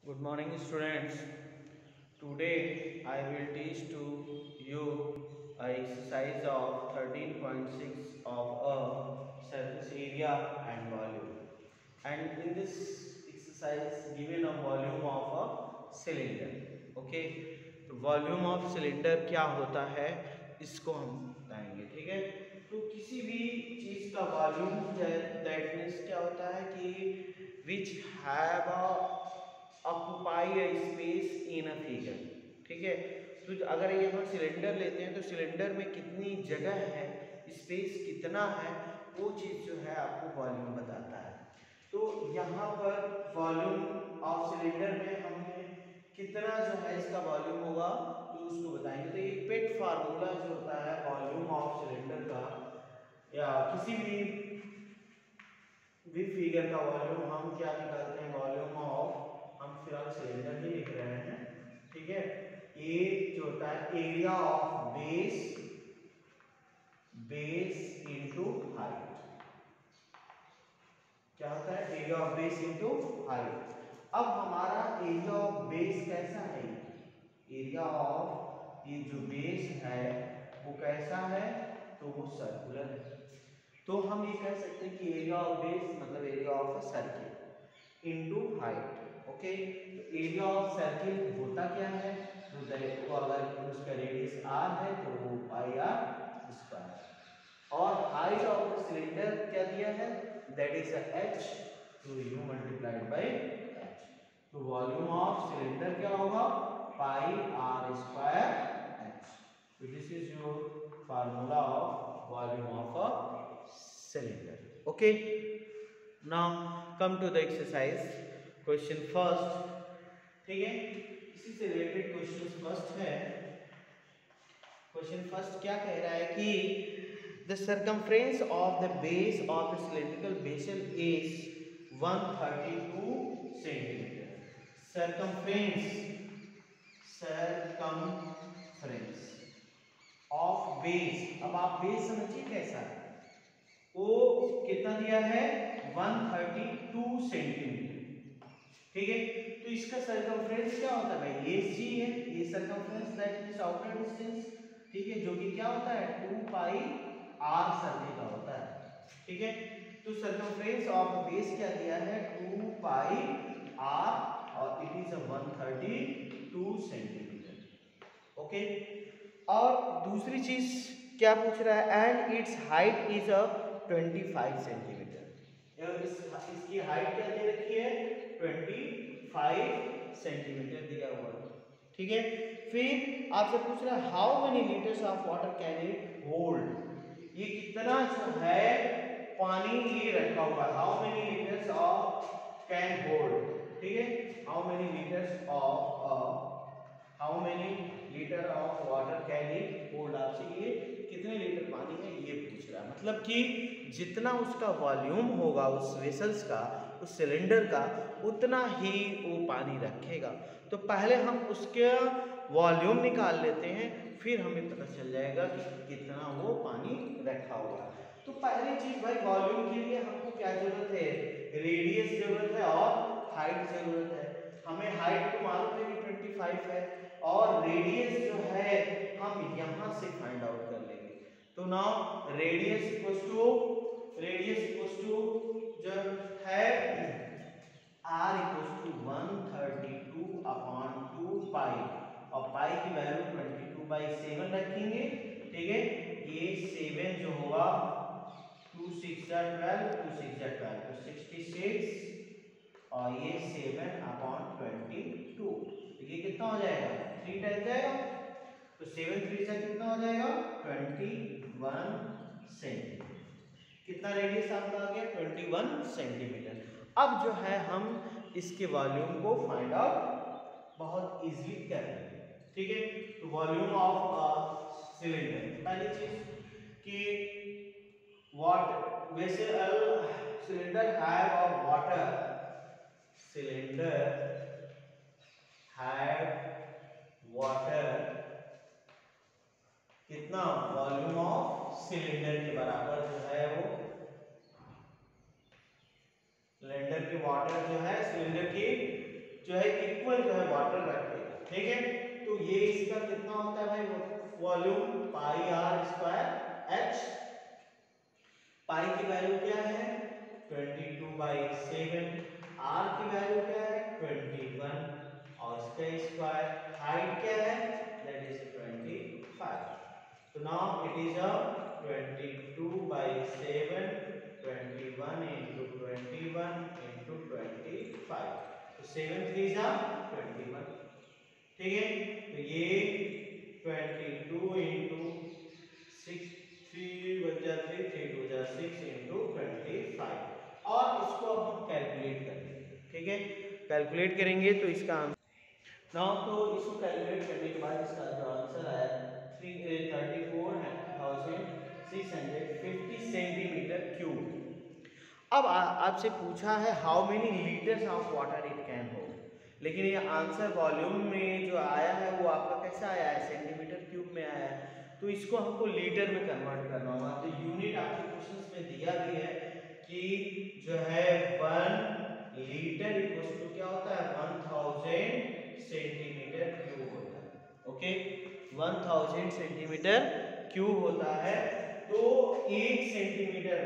Good morning, students. Today I will teach to you a exercise of 13.6 of a surface area and volume. And in this exercise, given a volume of a cylinder. Okay, तो volume of cylinder क्या होता है इसको हम बताएंगे। ठीक है, तो किसी भी चीज का वॉल्यूम दैट मीन्स क्या होता है कि which have a occupy a space in a figure. ठीक है, तो अगर यहाँ सिलेंडर लेते हैं तो सिलेंडर में कितनी जगह है, स्पेस कितना है, वो चीज़ जो है आपको वॉल्यूम बताता है। तो यहाँ पर वॉल्यूम ऑफ सिलेंडर में हमने कितना जो है इसका वॉल्यूम होगा तो उसको बताएंगे। तो एक पेट फार्मूला जो होता है वॉल्यूम ऑफ सिलेंडर का या किसी भी फिगर का वॉल्यूम हम क्या निकालते हैं, वॉल्यूम ऑफ, हम फिलहाल सिलेंडर ही लिख रहे हैं। ठीक है, ए जो होता है area of base into height. क्या होता है, area of base into height. अब हमारा एरिया ऑफ बेस कैसा है, एरिया ऑफ ये जो बेस है वो कैसा है, तो वो सर्कुलर है। तो हम ये कह सकते हैं कि एरिया ऑफ बेस मतलब area of a circle into height. Okay, तो एरिया ऑफ सर्किल होता क्या है, तो अगर उसका रेडियस r है तो वो पाई r स्क्वायर, और हाइट ऑफ द सिलेंडर क्या दिया है, दैट इज h, तो u मल्टीप्लाइड बाय h। तो वॉल्यूम ऑफ सिलेंडर क्या होगा, पाई r स्क्वायर h। तो this is your formula of volume of a cylinder. Okay, now come to the exercise question first. ठीक है, इसी से related question first है। Question first क्या कह रहा है कि the circumference of the base of the cylindrical vessel is 132 centimeter. circumference of base, अब आप बेस समझिए कैसा है, वो कितना दिया है 132 सेंटीमीटर। ठीक है, तो इसका सर्कमफ्रेंस क्या होता है भाई, ये सी है, ये circumference that means outer distance. ठीक है, जो कि क्या होता है 2 पाई आर सर्कल का होता है। ठीक है, तो सर्कमफ्रेंस ऑफ बेस क्या दिया है 2 पाई आर, और इट इज 132 सेंटीमीटर। ओके, और दूसरी चीज क्या पूछ रहा है, and its height is 25 centimetre. इसकी हाइट क्या दे रखी है 25 सेंटीमीटर दिया हुआ है। ठीक है, फिर आपसे पूछ रहा है how many litres of water can it hold, ये कितना जो है पानी ये रखा हुआ है, how many litres of can hold. ठीक है, how many litres of how many litre of water can it hold, आपसे ये कितने लीटर पानी है ये पूछ रहा है। मतलब कि जितना उसका वॉल्यूम होगा उस वेसल्स का, उस सिलेंडर का, उतना ही वो पानी रखेगा। तो पहले हम उसके वॉल्यूम निकाल लेते हैं, फिर हमें पता चल जाएगा कि कितना वो पानी रखा हुआ है। तो पहली चीज भाई, वॉल्यूम के लिए हमको क्या जरूरत है, रेडियस जरूरत है और हाइट जरूरत है। हमें हाइट तो मालूम है कि 25 है, और रेडियस जो है हम यहां से फाइंड आउट कर लेंगे। तो नाउ रेडियस इक्वल्स टू जो है r equals to 132 upon 2 pi, और पाई की वैल्यू 22/7 रखेंगे। ठीक है, ये 7 जो होगा 2 6 12, 2 6 12 तो 66, और ये 7 अपॉन 22, तो ये कितना हो जाएगा 3 टाइम जाएगा, तो 7 3 से कितना हो जाएगा 21 सेंटीमीटर। कितना रेडियस आपका आ गया 21 सेंटीमीटर। अब जो है हम इसके वॉल्यूम को फाइंड आउट बहुत इजीली कर लेंगे। ठीक है, तो वॉल्यूम ऑफ सिलेंडर, पहली चीज कि water vessel cylinder have of water, cylinder have water, कितना वॉल्यूम ऑफ सिलेंडर के बराबर जो है वो, सिलेंडर के वाटर जो है सिलेंडर की जो है इक्वल जो है वाटर रखेगा, ठीक है। तो ये इसका कितना होता है भाई volume, pi R square H. पाई की वैल्यू क्या है 22/7, आर की वैल्यू क्या है 21 और इसका स्क्वायर, हाइट क्या है that is 25। So now it is a 22/7, 21 into 21 into 25, तो 7 3 जा 21, ठीक है। तो ये 22 into 6 3 बन जा 3 3 2 जा 6 into 25, और इसको अब हम कैलकुलेट करेंगे, ठीक है। कैलकुलेट करेंगे तो इसका नाउ तो इसको कैलकुलेट करने के बाद इसका जो आंसर आया 34,650 सेंटीमीटर क्यूब। अब आपसे पूछा है how many litres of water it can hold, लेकिन ये आंसर वॉल्यूम में जो आया है वो आपका कैसा आया है सेंटीमीटर क्यूब में आया है, तो इसको हमको लीटर में कन्वर्ट करना होगा। तो यूनिट आपके क्वेश्चंस में दिया भी है कि जो है 1 लीटर इक्वल्स टू क्या होता है 1000 सेंटीमीटर क्यूब होता है, ओके। 1000 सेंटीमीटर क्यूब होता है। तो 1 centimetre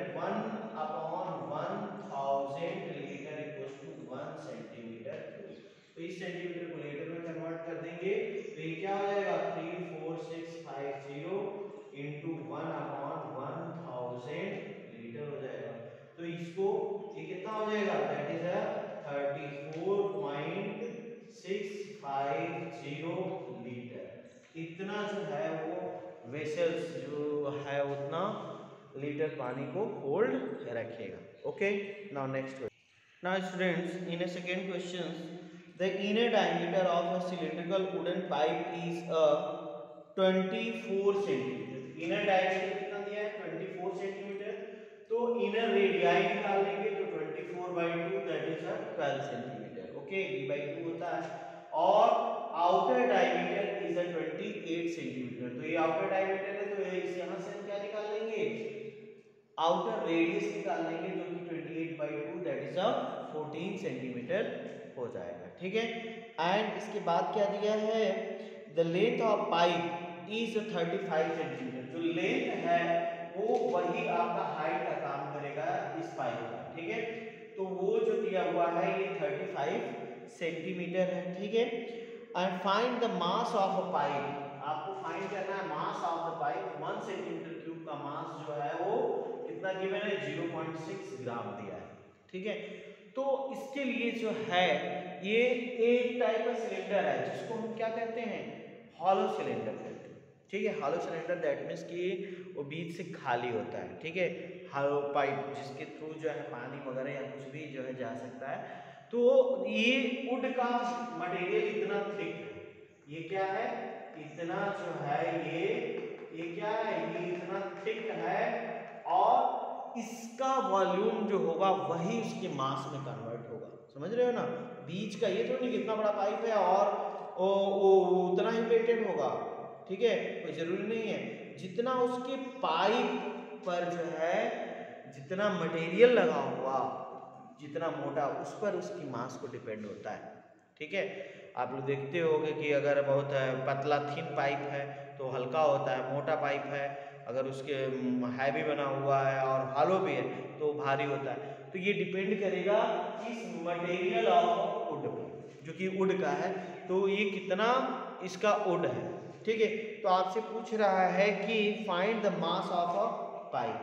1/1000 litre equals to 1 centimetre cube. तो इस सेंटीमीटर को लीटर में कन्वर्ट कर देंगे तो ये क्या हो जाएगा 34650 इंटू 1/1000 लीटर हो जाएगा। तो इसको ये कितना हो जाएगा दैट इज 34.650 लीटर। इतना जो है वो वेसल्स जो है उतना लीटर पानी को होल्ड रखेगा, okay. Now next question. Now students in a second question the inner diameter of a cylindrical wooden pipe is 24 centimetre. Inner diameter कितना दिया है 24 सेंटीमीटर। तो इनर रेडियाई निकाल लेंगे तो 24/2 that is 12 centimetre, okay. d/2 होता है। और आउटर डायमीटर इज 28 सेंटीमीटर। तो ये आउटर डायमीटर है तो यहां से हम क्या निकाल लेंगे आउटर रेडियस निकाल लेंगे जो कि 28/2 दैट इज 14 सेंटीमीटर हो जाएगा, ठीक है। एंड इसके बाद क्या दिया है the length of pipe is 35 centimetre. जो लेंथ है वो वही आपका हाइट का काम करेगा इस पाइप का, ठीक है। तो वो जो दिया हुआ है ये 35 सेंटीमीटर है, ठीक है। And find the mass of a pipe, आपको फाइंड करना है mass of the pipe. 1 centimetre cube का मास जो है वो कितना गिवन है 0.6 ग्राम दिया है, ठीक है। तो इसके लिए जो है ये एक टाइप का सिलेंडर है जिसको हम क्या कहते हैं हॉलो सिलेंडर कहते हैं, ठीक है। हॉलो सिलेंडर दैट मीन्स कि वो बीच से खाली होता है, ठीक है। हॉलो पाइप जिसके थ्रू जो है पानी वगैरह या कुछ भी जो है जा सकता है। तो ये वुड का मटेरियल इतना थिक है, ये क्या है इतना जो है ये क्या है ये इतना थिक है, और इसका वॉल्यूम जो होगा वही उसके मास में कन्वर्ट होगा, समझ रहे हो ना। बीच का ये तो नहीं कितना बड़ा पाइप है और वो उतना ही वेटेड होगा, ठीक है। कोई जरूरी नहीं है, जितना उसके पाइप पर जो है जितना मटेरियल लगा हुआ जितना मोटा उस पर उसकी मास को डिपेंड होता है, ठीक है। आप लोग देखते होंगे कि अगर बहुत पतला थिन पाइप है तो हल्का होता है, मोटा पाइप है अगर उसके हैवी बना हुआ है और हॉलो भी है तो भारी होता है। तो ये डिपेंड करेगा इस मटेरियल ऑफ वुड पर, जो कि वुड का है तो ये कितना इसका वुड है, ठीक है। तो आपसे पूछ रहा है कि find the mass of a pipe.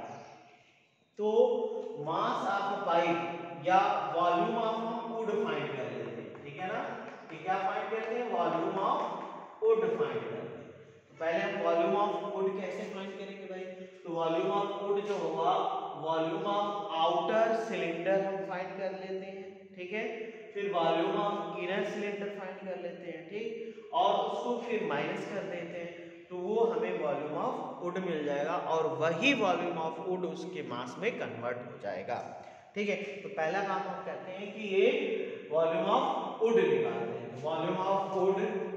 तो मास ऑफ अ पाइप या वॉल्यूम ऑफ वुड फाइंड कर लेते हैं, ठीक है ना। कि क्या फाइंड करते हैं वॉल्यूम ऑफ वुड फाइंड करते हैं। तो पहले हम वॉल्यूम ऑफ वुड कैसे फाइंड करेंगे भाई, तो वॉल्यूम ऑफ वुड जो होगा वॉल्यूम ऑफ आउटर सिलेंडर हम फाइंड कर लेते हैं, ठीक है। फिर volume of inner cylinder find कर लेते हैं, ठीक, और उसको फिर माइनस कर देते हैं तो वो हमें वॉल्यूम ऑफ वुड मिल जाएगा और वही वॉल्यूम ऑफ वुड उसके मास में कन्वर्ट हो जाएगा, ठीक है। तो पहला काम हम करते हैं कि ये वॉल्यूम ऑफ वुड निकालते हैं। Volume of wood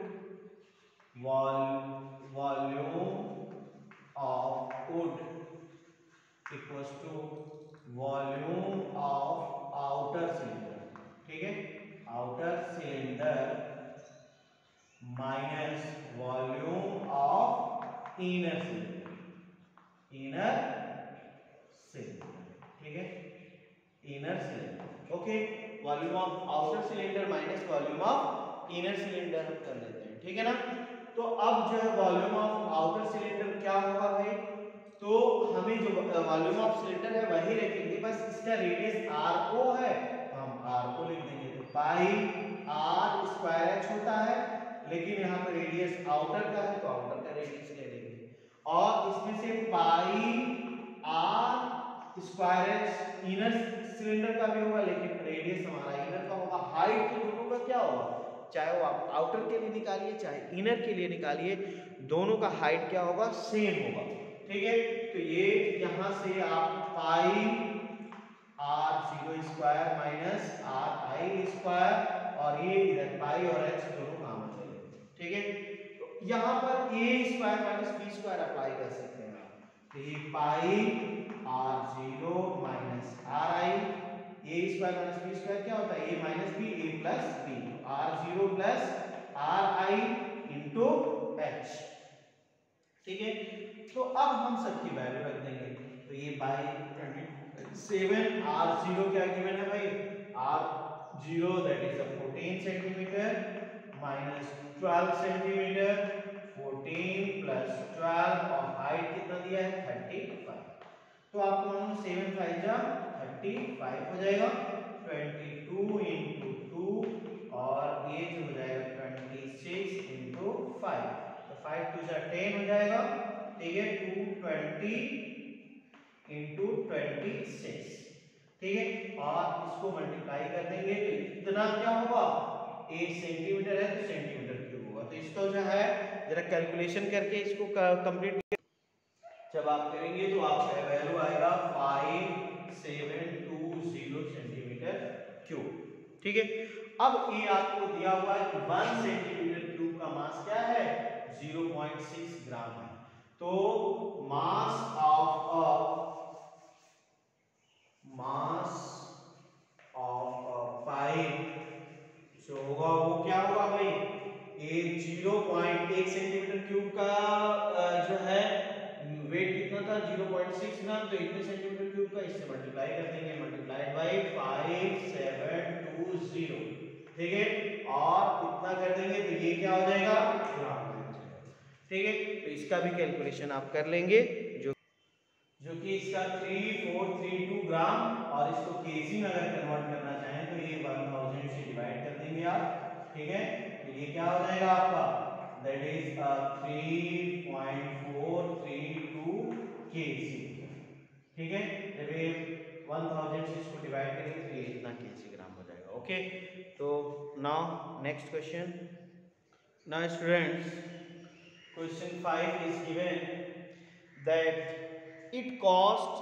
volume of wood equals to volume of outer cylinder, ठीक है। Outer cylinder minus volume of inner cylinder, inner cylinder, ठीक है, inner cylinder. Okay, volume of outer cylinder minus volume of inner cylinder हम कर लेते हैं, ठीक है ना। तो अब जो है वॉल्यूम ऑफ आउटर सिलेंडर क्या होगा भाई, तो हमें जो वॉल्यूम ऑफ सिलेंडर है वही रखेंगे, बस इसका रेडियस आर ओ है तो हम आर को लिख देंगे, तो पाई आर स्क्वायर एच होता है, लेकिन यहाँ पे रेडियस आउटर का है तो आउटर का रेडियस ले लेंगे, और इसमें से pi R square H inner cylinder का भी होगा, लेकिन रेडियस हमारा इनर का होगा। हाइट तो दोनों का क्या होगा, चाहे वो आप आउटर के लिए निकालिए चाहे इनर के लिए निकालिए, दोनों का हाइट क्या होगा, सेम होगा, ठीक है। तो ये यहां से आप pi R zero square minus R I square, और ये इधर पाई और एच दोनों कॉमन ले लेंगे, ठीक है। तो यहाँ पर A square minus B square apply कर सकते हैं आप, तो ये pi R zero minus R I, A square minus B square क्या होता है, A minus B, A plus B, R zero plus R I into H, ठीक है। तो अब हम सबकी वैल्यू रख देंगे, तो ये बाई 27 आर जीरो क्या गिवन है भाई, R zero that is 14 centimetre minus 12 centimetre, 14 प्लस 12 और हाइट कितना दिया है 35, तो आपको मालूम 7 5 जा 35 हो जाएगा, 22 इंटू 2 और ये जो हो जाएगा 26 इंटू 5, तो 5 2 जा 10 हो जाएगा, ठीक है, 220 इंटू 26, ठीक है, और इसको मल्टीप्लाई कर देंगे तो इतना क्या होगा, 1 सेंटीमीटर है तो सेंटीमीटर क्यूब होगा, तो इसको जो है जरा कैलकुलेशन करके इसको कंप्लीट जब आप करेंगे तो आपका वैल्यू आएगा 5720 सेंटीमीटर क्यूब, ठीक है। अब ये आपको दिया हुआ है कि 1 सेंटीमीटर क्यूब का मास क्या है, 0.6 ग्राम है, तो मास ऑफ पाइप जो होगा वो क्या होगा भाई, ये 0.1 सेंटीमीटर क्यूब का जो है वेट कितना था 0.6 ग्राम, तो इतने सेंटीमीटर क्यूब का इससे मल्टीप्लाई कर देंगे, मल्टीप्लाइड बाय 5720, ठीक है, और इतना कर देंगे तो ये क्या हो जाएगा ग्राम में हो जाएगा, ठीक है। तो इसका भी कैलकुलेशन आप कर लेंगे, जो कि इसका 3432 ग्राम, और इसको केजी में अगर कन्वर्ट करना चाहें तो ये 1000 से डिवाइड कर देंगे आप, ठीक है, तो ये क्या हो जाएगा आपका, दैट इज 3.432 केजी, ठीक है। जब ये 1000 से इसको डिवाइड करेंगे तो ये इतना केजी ग्राम हो जाएगा, ओके। तो now next question, now students question 5 is given that it cost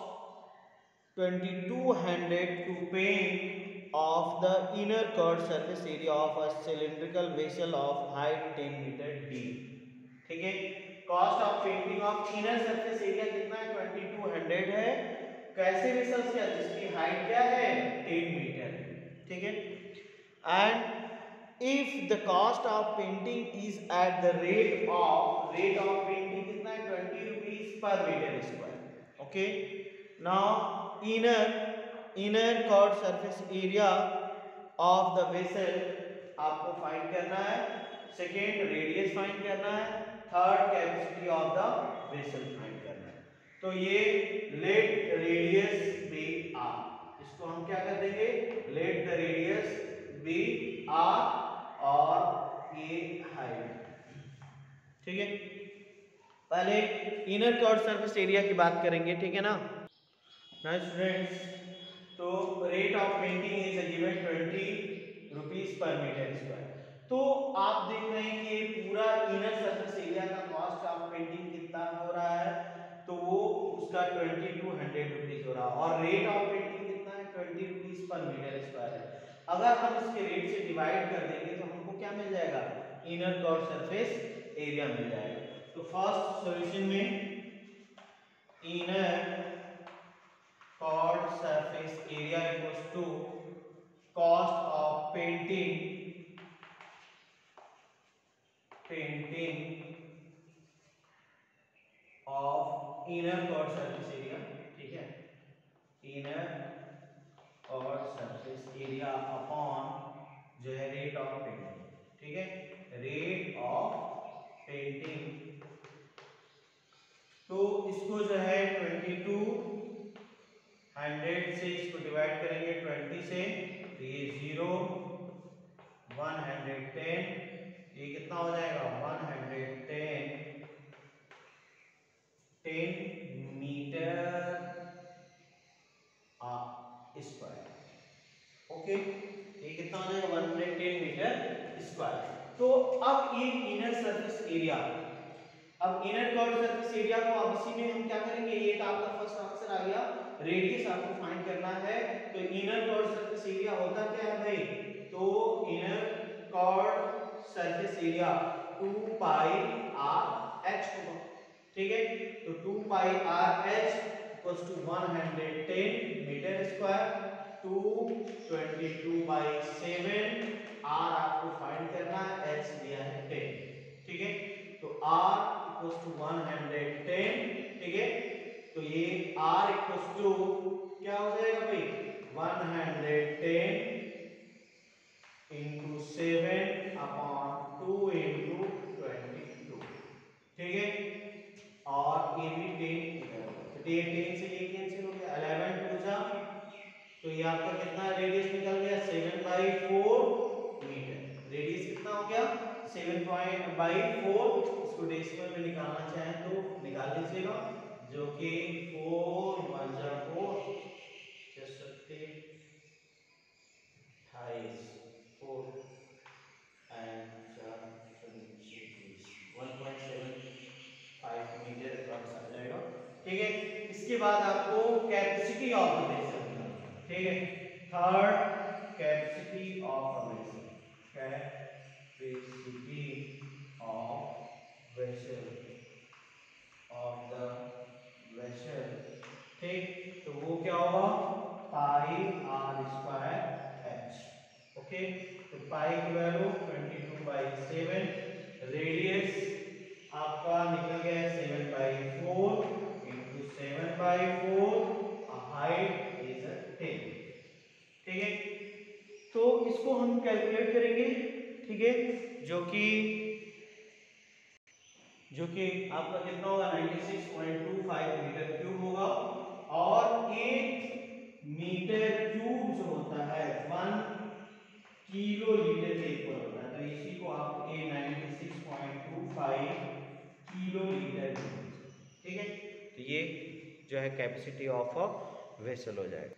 2200 to paint of the inner curved surface area of a cylindrical vessel of height 10 meter deep, ठीक है। Cost of painting of inner surface area कितना है 2200 है, कैसे vessels क्या जिसकी height क्या है 10 मीटर, ठीक है, and if the cost of painting is at the rate of painting कितना है 20 rupees per meter square, okay। now inner curved surface area of the vessel आपको फाइंड करना है, सेकेंड रेडियस फाइंड करना है, third capacity of the vessel find करना है, तो ये लेट रेडियस बी आर, इसको हम क्या कर देंगे, let the radius be R और ये हाइट, ठीक है। पहले इनर कर्व्ड सरफेस एरिया की बात करेंगे, ठीक है ना। नाउ स्टूडेंट्स, तो rate of painting is given 20 rupees per metre square, तो आप देख रहे हैं कि पूरा इनर सरफेस एरिया का कॉस्ट ऑफ पेंटिंग कितना हो रहा है, तो वो उसका 2200 रुपीस हो रहा है, और रेट ऑफ पेंटिंग कितना है 20 रुपीस पर मीटर स्क्वायर है। अगर हम इसके रेट से डिवाइड कर देंगे तो हमको क्या मिल जाएगा, इनर कर्व्ड सरफेस एरिया मिल जाएगा। तो फर्स्ट सॉल्यूशन में inner curved surface area equals to cost of painting painting of inner curved surface area, ठीक है, inner curved surface area upon जो है रेट ऑफ पेंटिंग, ठीक है, रेट ऑफ पेंटिंग। तो इसको जो है 2200 से इसको डिवाइड करेंगे 20 से, तो ये 0 110, ये कितना हो जाएगा 10 मीटर स्क्वायर। ओके, ये कितना हो जाएगा 110 मीटर स्क्वायर। तो अब ये इनर सरफेस एरिया, अब इनर कर्व सरफेस एरिया को अब इसी में हम क्या करेंगे, ये तो आपका फर्स्ट आंसर आ गया, रेडियस आपको फाइंड करना है। तो इनर कर्व सरफेस एरिया होता क्या है भाई, तो inner curve surface area 2 pi R H होगा, ठीक है। तो 2 pi R H equals to 110 metre square, 222/7, R आपको फाइंड करना है, एच दिया है 10, ठीक है। तो R इक्वल्स टू 110, ठीक है। तो ये R इक्वल्स टू क्या हो जाएगा भाई 110 इंटू 7 अपॉन 2 इंटू 22, ठीक है। और ये भी 10 इधर होगा, तो ये 10 से ये कैंसिल हो गया, 11 टू जा, तो ये आपका कितना रेडियस निकल गया 7/4 मीटर। रेडियस कितना हो गया 7/4, इसको डेसिमल में निकालना चाहें तो निकाल लीजिएगा, जो कि 4 1 जा 4, 6 28 4 एंड 4 20 1.75 मीटर अप्रॉक्स आ जाएगा, ठीक है। इसके बाद आपको कैपेसिटी ऑफ द वेसल निकालना है, ठीक है। Third, capacity of a vessel, capacity of vessel, of the vessel, ठीक। तो वो क्या होगा pi R square H, okay. तो पाई की वैल्यू 22/7, रेडियस आपका निकल गया 7/4 इंटू 7/4, हाइट इज 10, ठीक है। तो इसको हम कैलकुलेट करेंगे, ठीक है, जो कि आपका कितना होगा 96.25 मीटर क्यूब होगा। और 1 मीटर क्यूब जो होता है 1 किलो लीटर के इक्वल होता है, तो इसी को आप 96.25 किलो लीटर, ठीक है। तो ये जो है कैपेसिटी ऑफ अ वेसल हो जाएगा।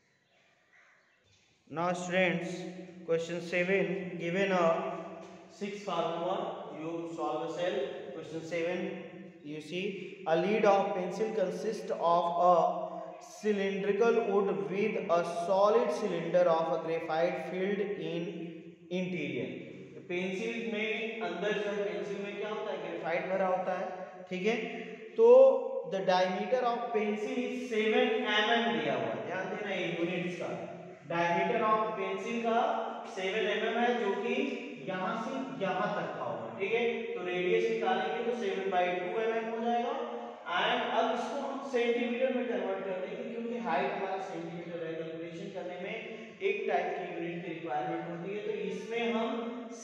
Now students, question 7, given a 6 formula, you solve the cell. Question 7, you see a lead of pencil consists of a cylindrical wood with a solid cylinder of a graphite filled in interior. Pencil में अंदर जो है pencil में क्या होता है graphite भरा होता है, ठीक है। तो the diameter of pencil is 7 mm दिया हुआ है, ध्यान देना ये यूनिट्स का, डायमीटर ऑफ पेंसिल का 7 mm है, जो कि यहां से यहां तक का होगा, ठीक है। तो रेडियस निकालेंगे तो 7/2 mm हो जाएगा। एंड अब इसको हम सेंटीमीटर में कन्वर्ट कर देंगे, क्योंकि हाइट हमारा सेंटीमीटर है, कैलकुलेशन करने में एक टाइप की यूनिट की रिक्वायरमेंट होती है। तो इसमें हम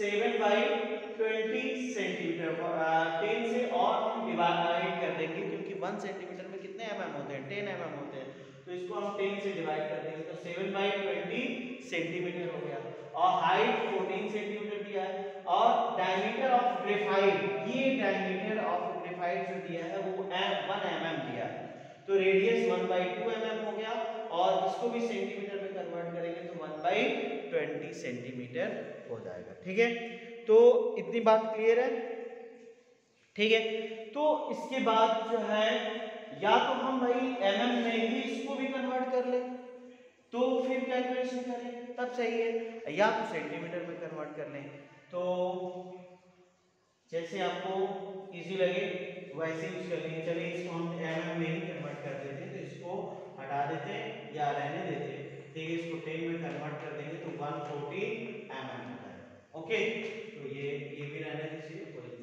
7/20 सेंटीमीटर 10 से और हम डिवाइड कर देंगे, क्योंकि 1 सेंटीमीटर में कितने mm होते हैं 10 mm होते हैं, तो इसको हम 10 से डिवाइड कर देंगे, तो 7/20 सेंटीमीटर हो गया। और हाइट 14 सेंटीमीटर दिया है। और डायमीटर ऑफ ग्रेफाइट, ये डायमीटर ऑफ ग्रेफाइट जो दिया है वो 1 mm दिया है, तो रेडियस 1/2 mm हो गया। और इसको भी सेंटीमीटर में कन्वर्ट करेंगे तो 1/20 सेंटीमीटर हो जाएगा, ठीक है। तो इतनी बात क्लियर है, ठीक है। तो इसके बाद जो है या तो हम भाई mm में ही इसको भी कन्वर्ट कर ले, तो फिर कैलकुलेशन करें तब सही है, या तो सेंटीमीटर में कन्वर्ट कर लें, तो जैसे आपको इजी लगे वैसे यूज कर लेंगे। चलिए इसको हम mm में ही कन्वर्ट कर देते हैं, तो इसको हटा देते हैं या रहने देते हैं, ठीक है। इसको 10 में कन्वर्ट कर देंगे तो 140 mm हो जाएगा, ओके। तो ये भी रहने दीजिए, कोई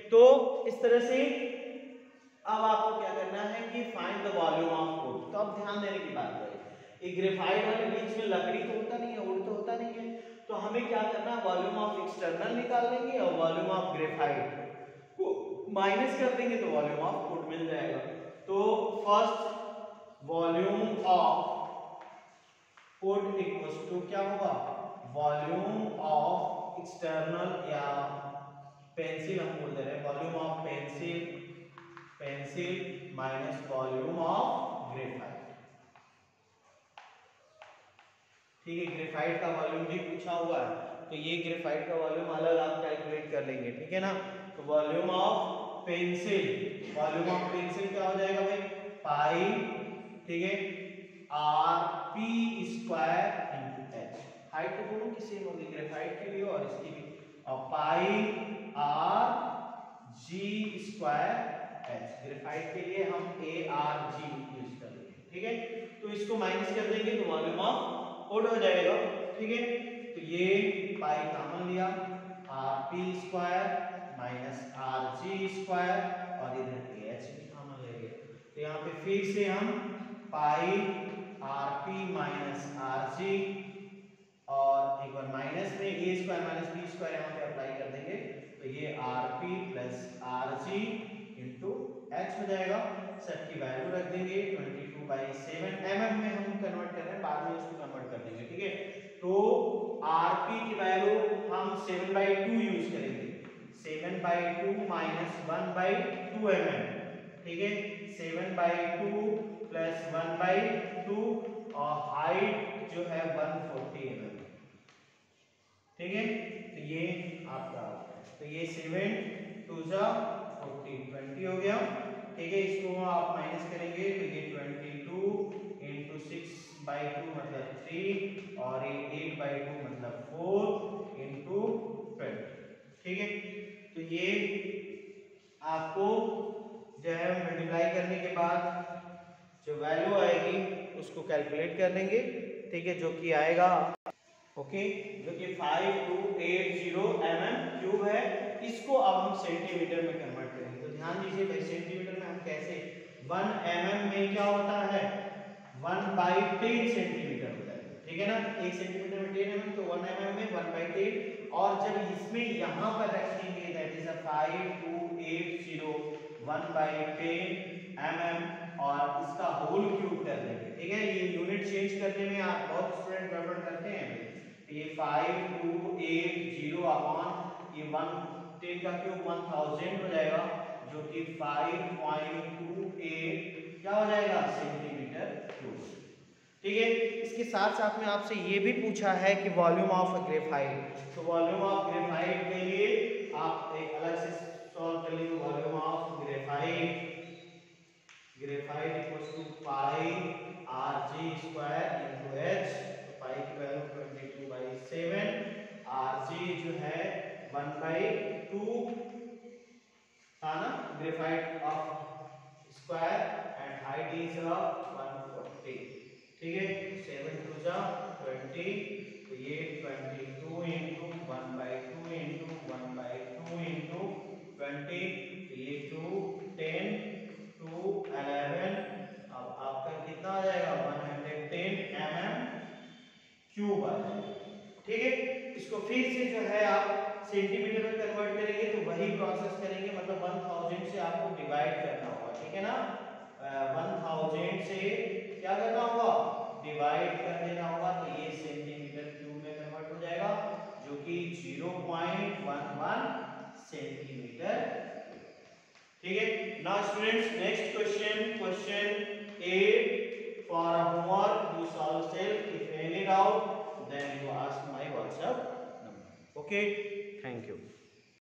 तो इस तरह से अब आपको क्या करना है कि find the volume of wood. तो अब ध्यान देने की बात है, ये ग्रेफाइट वाले बीच में लकड़ी तो होता नहीं है, वुड तो होता नहीं है, तो हमें क्या करना है, वॉल्यूम ऑफ एक्सटर्नल निकाल लेंगे और वॉल्यूम ऑफ ग्रेफाइट को माइनस कर देंगे तो वॉल्यूम ऑफ वुड मिल जाएगा। तो first volume of wood equals to क्या होगा, वॉल्यूम ऑफ एक्सटर्नल या पेंसिल हम बोल दे रहे हैं, volume of pencil minus volume of graphite. ठीक है, ग्रेफाइट का वॉल्यूम भी पूछा हुआ है, तो ये ग्रेफाइट का वॉल्यूम अलग आप कैलकुलेट कर लेंगे, ठीक है ना। तो volume of pencil, volume of pencil क्या हो जाएगा भाई, पाई, ठीक है, R P square into H. Height तो दोनों की सेम होगी, ग्रेफाइट की भी और इसकी भी, और pi R G square H. Graphite के लिए हम ए आर जी यूज कर लेंगे, ठीक है। तो इसको माइनस कर देंगे तो वॉल्यूम ऑफ वुड हो जाएगा, ठीक है। तो ये पाई कॉमन लिया, R P square minus R G square और इधर ए एच भी कॉमन ले गए, तो यहाँ पे फिर से हम pi R P minus R G और एक बार माइनस में A square minus B square यहाँ पे अप्लाई कर देंगे, तो ये R P plus R G into H हो जाएगा। सब की वैल्यू रख देंगे 22/7 mm में हम कन्वर्ट कर रहे हैं, बाद में इसको कन्वर्ट कर देंगे, ठीक है। तो आर पी की वैल्यू हम 7/2 यूज करेंगे, 7/2 माइनस 1/2 mm, ठीक है, 7/2 प्लस 1/2 और हाइट जो है 140 mm, ठीक है। तो ये आपका, तो ये 7 2 जा 40 20 हो गया, ठीक है। इसको आप माइनस करेंगे तो ये 22 इंटू 6/2 मतलब 3 और ये 8/2 मतलब 4 इंटू 20, ठीक है। तो ये आपको जो है मल्टीप्लाई करने के बाद जो वैल्यू आएगी उसको कैलकुलेट कर लेंगे, ठीक है, जो कि आएगा ओके, जो कि 5280 mm³ है। इसको अब हम सेंटीमीटर में कन्वर्ट करेंगे, तो ध्यान दीजिए भाई, सेंटीमीटर में हम कैसे, 1 mm में क्या होता है, 1/10 सेंटीमीटर होता है, ठीक है ना। 1 सेंटीमीटर में 10 mm, तो 1 mm में 1/10, और जब इसमें यहाँ पर रखेंगे दैट इज 5280 1/10 mm और इसका होल क्यूब कर देंगे, ठीक है। ये यूनिट चेंज करने में आप बहुत स्टूडेंट गड़बड़ करते हैं, ये 5280 अपॉन ये 110 का क्यूब 1000 हो जाएगा, जो कि 5.28 क्या हो जाएगा, सेंटीमीटर क्यूब, ठीक है। इसके साथ साथ में आपसे ये भी पूछा है कि वॉल्यूम ऑफ ग्रेफाइट, तो वॉल्यूम ऑफ ग्रेफाइट के लिए आप एक अलग से सॉल्व कर लीजिए। Volume of graphite equals to pi R G square into H, तो पाई की वैल्यू 22/7, आर जी जो है 1/2 था ना, graphite of square and height is 140, ठीक है। 7 2 जा 20, तो ये 22 इंटू 1/2 इंटू 1/2 इंटू 20, तो ये 2 10 2 11, अब आपका कितना आ जाएगा, 110 mm³ आ जाएगा, ठीक है। इसको फिर से जो है आप सेंटीमीटर में कन्वर्ट करेंगे तो वही प्रोसेस करेंगे, मतलब 1000 से आपको डिवाइड करना होगा, ठीक है ना। 1000 से क्या करना होगा, डिवाइड कर देना होगा, तो ये सेंटीमीटर क्यूब में कन्वर्ट हो जाएगा, जो कि 0.11 सेंटीमीटर, ठीक है। Now students, next question 8 for homework, you solve self. If any doubt then you ask my WhatsApp number. Okay, thank you.